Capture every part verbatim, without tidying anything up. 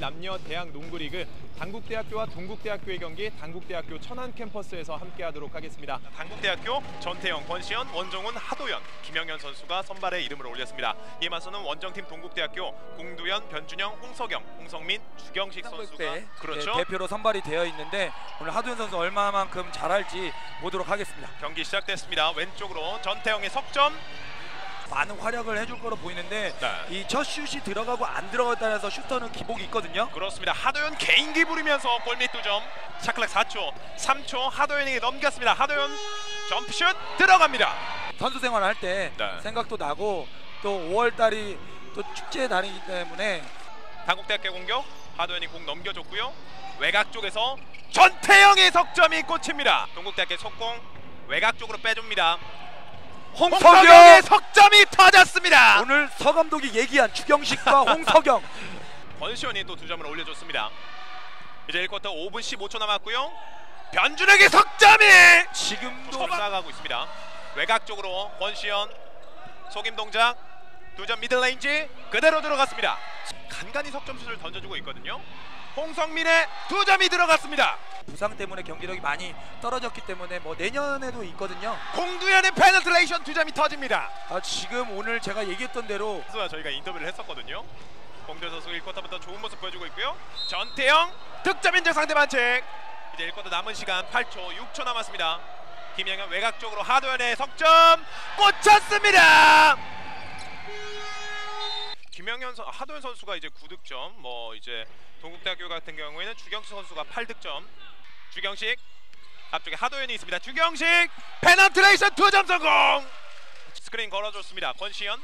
남녀 대학 농구리그 당국대학교와 동국대학교의 경기 당국대학교 천안 캠퍼스에서 함께하도록 하겠습니다. 당국대학교 전태영, 권시현, 원종훈, 하도현, 김영현 선수가 선발에 이름을 올렸습니다. 이에 맞서는 원정팀 동국대학교 공두현, 변준영, 홍석영, 홍성민, 주경식 선수가 때, 그렇죠. 네, 대표로 선발이 되어 있는데 오늘 하도현 선수 얼마만큼 잘할지 보도록 하겠습니다. 경기 시작됐습니다. 왼쪽으로 전태영의 석점. 많은 활약을 해줄 거로 보이는데 네. 이 첫 슛이 들어가고 안 들어가에 따라서 슈터는 기복이 있거든요. 그렇습니다. 하도현 개인기 부리면서 골밑 두 점. 샤클락 사 초, 삼 초 하도현에게 넘겼습니다. 하도현 점프슛 들어갑니다. 선수 생활을 할 때 네. 생각도 나고 또 오월 달이 또 축제의 달이기 때문에 당국대학교 공격. 하도현이 공 넘겨줬고요. 외곽 쪽에서 전태영의 석점이 꽂힙니다. 동국대학교 속공 외곽 쪽으로 빼줍니다. 홍석영의 석점이 터졌습니다. 오늘 서 감독이 얘기한 주경식과 홍석영. 권시현이 또 두 점을 올려줬습니다. 이제 일 쿼터 오 분 십오 초 남았고요. 변준혁의 석점이 지금도 나가고 있습니다. 외곽 쪽으로 권시현 속임 동작 두 점 미들레인지 그대로 들어갔습니다. 간간히 석점슛을 던져주고 있거든요. 홍성민의 두 점이 들어갔습니다. 부상 때문에 경기력이 많이 떨어졌기 때문에 뭐 내년에도 있거든요. 공두현의 페널트레이션 두 점이 터집니다. 아, 지금 오늘 제가 얘기했던 대로 선수와 저희가 인터뷰를 했었거든요. 공두현 선수 일 쿼터부터 좋은 모습 보여주고 있고요. 전태영 득점 인정 상대 반칙. 이제 일 쿼터 남은 시간 팔 초, 육 초 남았습니다. 김영현 외곽 쪽으로 하도현의 석점 꽂혔습니다. 김영현 선 하도현 선수가 이제 구 득점, 뭐 이제 동국대학교 같은 경우에는 주경식 선수가 팔 득점. 주경식 앞쪽에 하도현이 있습니다. 주경식 페널트레이션 두 점 성공. 스크린 걸어줬습니다. 권시현,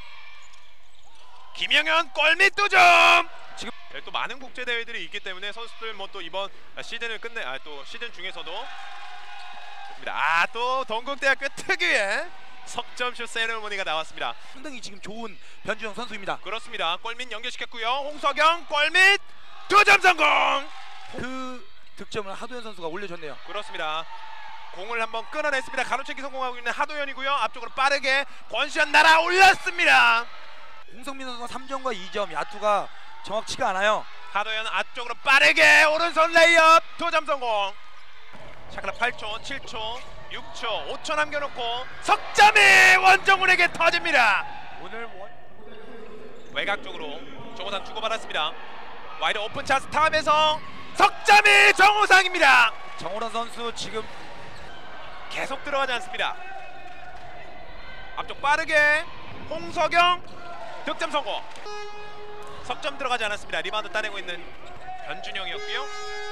김영현 골밑 두 점. 지금 또 많은 국제 대회들이 있기 때문에 선수들 뭐 또 이번 시즌을 끝내 아 또 시즌 중에서도 아 또 동국대학교 특유의 석점슛 세레모니가 나왔습니다. 상당히 지금 좋은 변준영 선수입니다. 그렇습니다. 골밑 연결시켰고요. 홍석영 골밑 두 점 성공. 그 득점을 하도현 선수가 올려줬네요. 그렇습니다. 공을 한번 끊어냈습니다. 가로채기 성공하고 있는 하도현이고요. 앞쪽으로 빠르게 권시현 날아 올렸습니다. 홍성민 선수가 삼 점과 이 점, 야투가 정확치가 않아요. 하도현 앞쪽으로 빠르게 오른손 레이업 두 점 성공. 샤클락 팔 초, 칠 초, 육 초, 오 초 남겨놓고 석점이 원정훈에게 터집니다. 오늘 원... 외곽 쪽으로 정호상 주고받았습니다. 와이드 오픈 찬스 탑에서 석점이 정호상입니다. 정호란 선수 지금 계속 들어가지 않습니다. 앞쪽 빠르게 홍석영 득점 성공. 석점 들어가지 않았습니다. 리바운드 따내고 있는 변준영이었고요.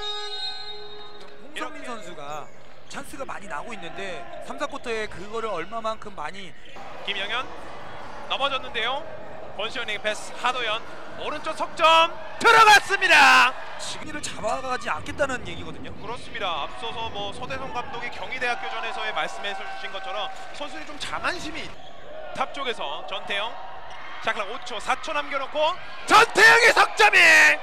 홍성민 선수가 찬스가 많이 나고 있는데 삼, 사 쿼터에 그거를 얼마만큼 많이 김영현 넘어졌는데요. 권시현에게 패스. 하도현 오른쪽 석점 들어갔습니다. 지금 이를 잡아가지 않겠다는 얘기거든요. 그렇습니다. 앞서서 뭐 서대성 감독이 경희대학교전에서의 말씀해 주신 것처럼 선수들이 좀 자만심이. 탑 쪽에서 전태영 샤클락 오 초, 사 초 남겨놓고 전태영의 석점이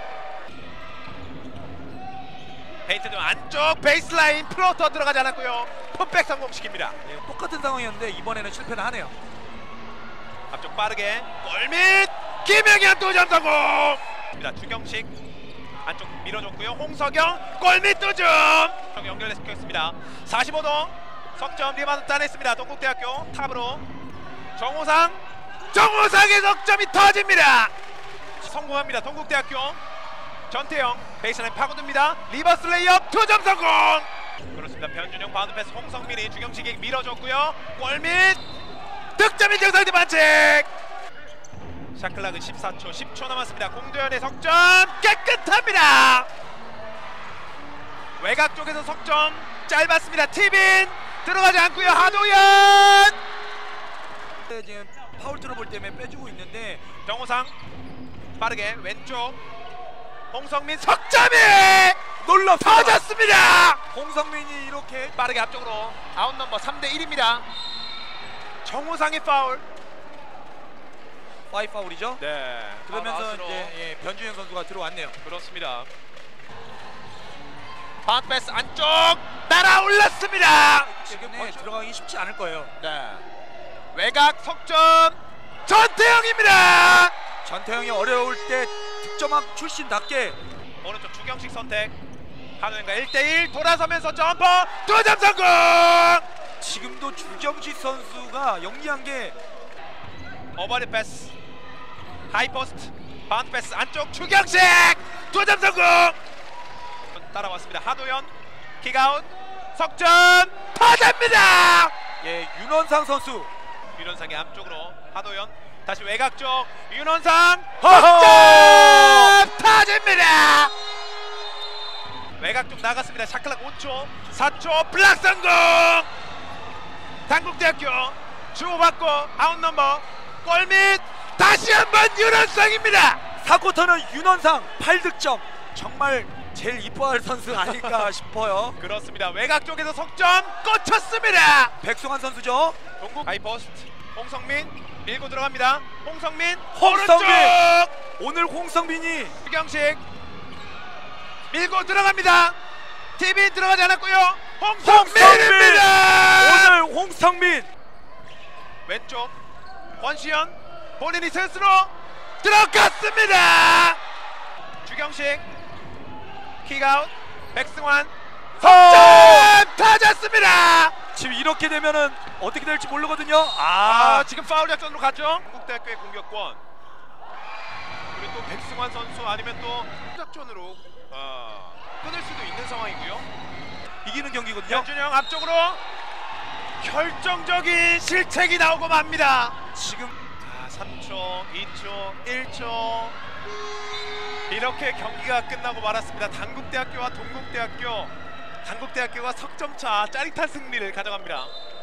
페인트 좀 안쪽 베이스라인 플로터 들어가지 않았고요. 풋백 성공시킵니다. 네, 똑같은 상황이었는데 이번에는 실패를 하네요. 앞쪽 빠르게 골밑 김영현 두 점 성공. 주경식 안쪽 밀어줬고요. 홍석영 골밑 두 점 연결시켰습니다. 사십오 도 석점 리바운드 따냈습니다. 동국대학교 탑으로 정호상 정호상의 석점이 터집니다. 성공합니다. 동국대학교 전태영 베이스라인 파고듭니다. 리버스 레이업 두 점 성공. 그렇습니다. 변준영 바운드 패스 홍성민이 주경식이 밀어줬고요. 골밑 득점 인정 상대 반칙. 샤클락은 십사 초, 십 초 남았습니다. 공두현의 석점 깨끗합니다. 외곽 쪽에서 석점 짧았습니다. 티빈 들어가지 않고요. 하도현 지금 파울 트러블 때문에 빼주고 있는데 정호상 빠르게 왼쪽 홍성민 석점이 놀라 터졌습니다. 홍성민이 이렇게 빠르게 앞쪽으로 아웃 넘버 삼 대 일입니다. 정호상의 파울. 파이 파울이죠? 네. 그러면서 아웃으로. 이제 예, 변준영 선수가 들어왔네요. 그렇습니다. 바운드 패스 안쪽 날아 올랐습니다. 지금 들어가기 쉽지 않을 거예요. 네. 외곽 석점 전태영입니다. 전태영이 어려울 때 득점왕 출신답게 오른쪽 주경식 선택. 한우현과 일 대일 돌아서면서 점퍼 두 점 성공. 지금도 주경식 선수가 영리한 게 오버리 패스. 하이포스트 바운드 패스 안쪽 주경식 두 점 성공. 따라왔습니다. 한우현 킥아웃 석점 타자입니다. 예, 윤원상 선수 윤원상의 앞쪽으로 한우현 다시 외곽 쪽 윤원상 허허! 석점 타자입니다. 외곽 쪽 나갔습니다. 샤클락 오 초 사 초 블락 성공. 당국대학교 주고받고 아웃 넘버 골밑 다시 한번 윤원상입니다. 사 쿼터는 윤원상 팔 득점. 정말 제일 이뻐할 선수 아닐까 싶어요. 그렇습니다. 외곽 쪽에서 석점 꽂혔습니다. 백승환 선수죠. 동국 하이포스트 홍성민 밀고 들어갑니다. 홍성민 홍성민! 오른쪽 오늘 홍성민이 주경식 밀고 들어갑니다. 티비 들어가지 않았고요. 홍성민입니다. 오늘 홍성민 왼쪽 권시현 본인이 스스로 들어갔습니다. 주경식 킥아웃 백승환 석점 타졌습니다. 지금 이렇게 되면은 어떻게 될지 모르거든요. 아, 아, 지금 파울 작전으로 가죠. 한국대학교의 공격권. 그리고 또 백승환 선수 아니면 또 작전으로 어, 끊을 수도 있는 상황이고요. 이기는 경기거든요. 현준영 앞쪽으로 결정적인 실책이 나오고 맙니다. 지금 아, 삼 초, 이 초, 일 초 이렇게 경기가 끝나고 말았습니다. 단국대학교와 동국대학교, 단국대학교가 석점차 짜릿한 승리를 가져갑니다.